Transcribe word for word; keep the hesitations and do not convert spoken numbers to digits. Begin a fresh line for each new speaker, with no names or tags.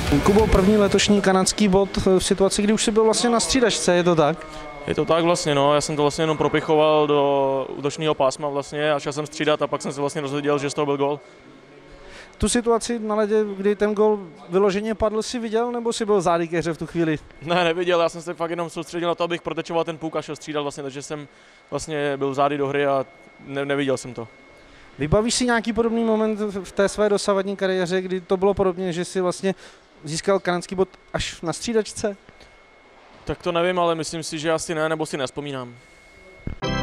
Kubo, první letošní kanadský bod v situaci, kdy už jsi byl vlastně na střídačce, je to tak?
Je to tak vlastně, no, já jsem to vlastně jenom propichoval do útočného pásma vlastně a šel jsem střídat a pak jsem se vlastně dozvěděl, že z toho byl gól.
Tu situaci na ledě, kdy ten gól vyloženě padl, si viděl, nebo si byl zády ke hře v tu chvíli?
Ne, neviděl, já jsem se fakt jenom soustředil na to, abych protečoval ten puk a šel střídat vlastně, takže jsem vlastně byl zády do hry a ne, neviděl jsem to.
Vybavíš si nějaký podobný moment v té své dosavadní kariéře, kdy to bylo podobně, že si vlastně získal kanadský bod až na střídačce?
Tak to nevím, ale myslím si, že asi ne, nebo si nespomínám.